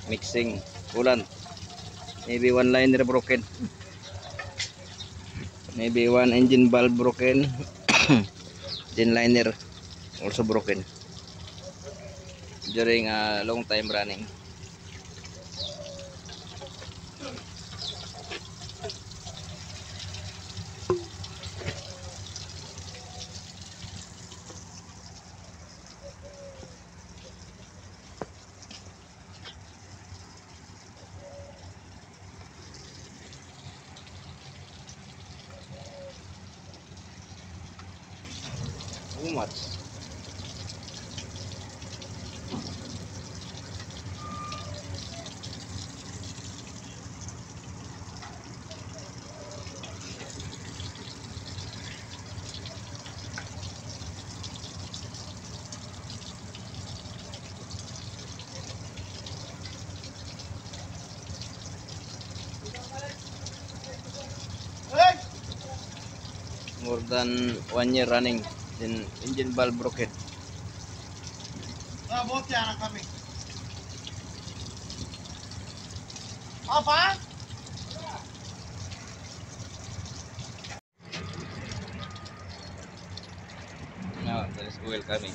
mixing coolant. Maybe one liner broken, maybe one engine valve broken. Then liner also broken during a long time running. Too much. More than 1 year running, then engine valve broken. Both are coming. Apa? Now there is oil coming.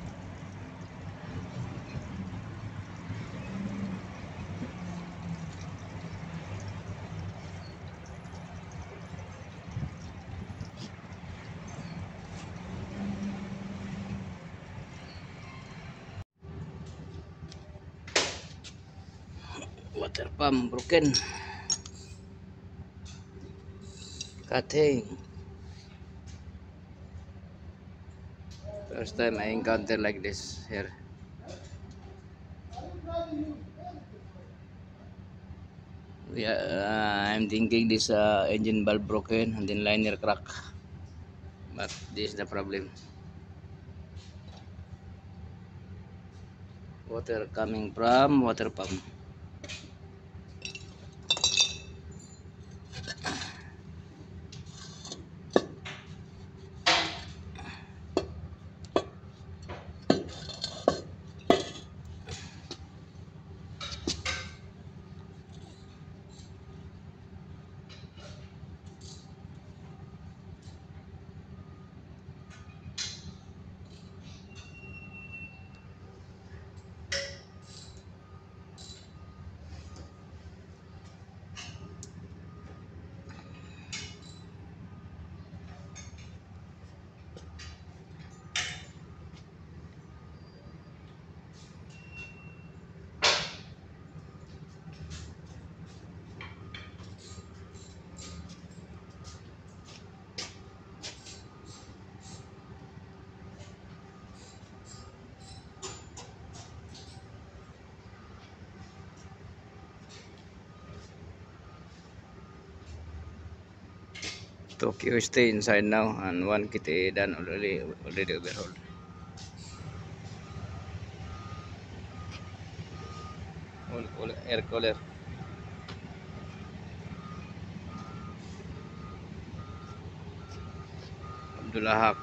Water pump broken. Cutting. First time I encounter like this here. I'm thinking this engine valve broken and then liner crack, but this is the problem. Water coming from water pump. Tokyo stay inside now, and one kit done already overhauled. All air cooler. Abdullah Haq.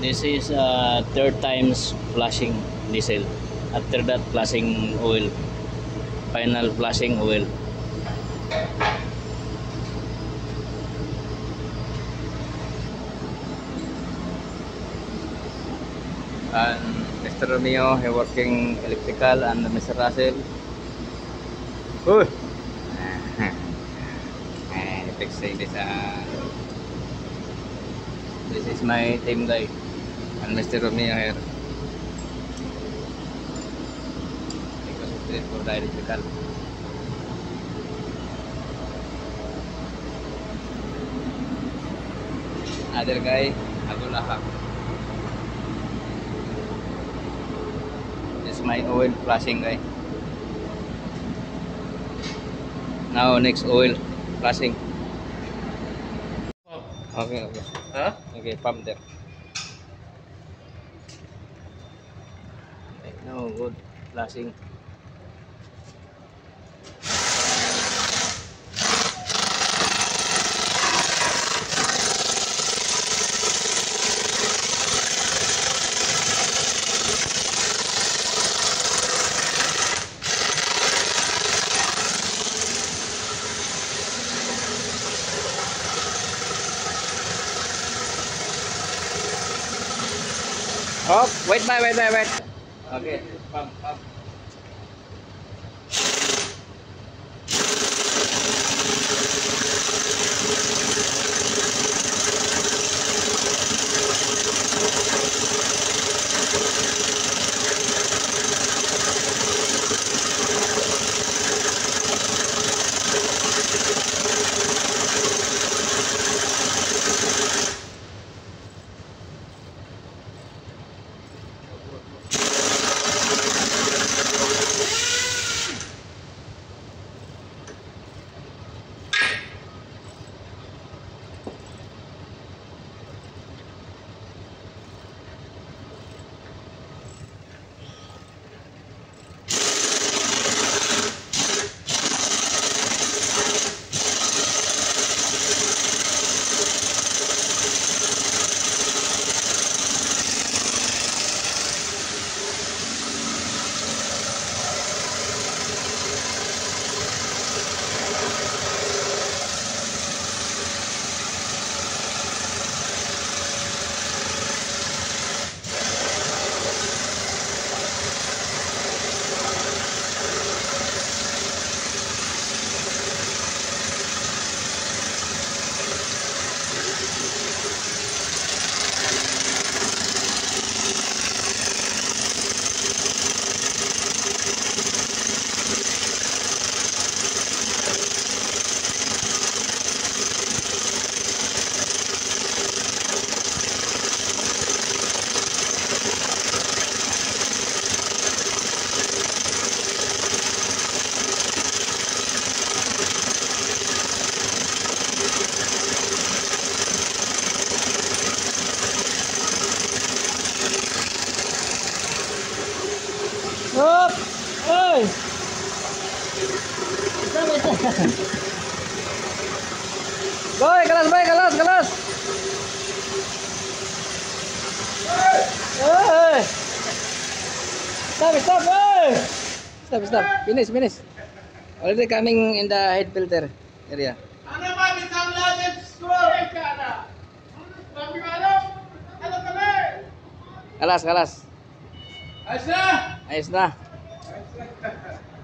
This is third times flushing diesel. After that, flushing oil. Final flushing oil. And Mr. Romeo, he working electrical, and Mr. Russell. Uy! Fixing this. This is my team guy, and Mr. Romeo here. Because of this for the electrical. Other guy, Abu Lahab. This is my oil flushing guy. Now next oil flushing. Okay. Huh? Okay, pump there. Okay, now good flushing. Oh, wait. Okay, pump. Up! Oi! Boy, kelas. Hey! Stop, hey! Stop. Finish. Already coming in the head filter area. Ano ba isang legend score? Ano kami? Kelas. Ayos na? Ayos na.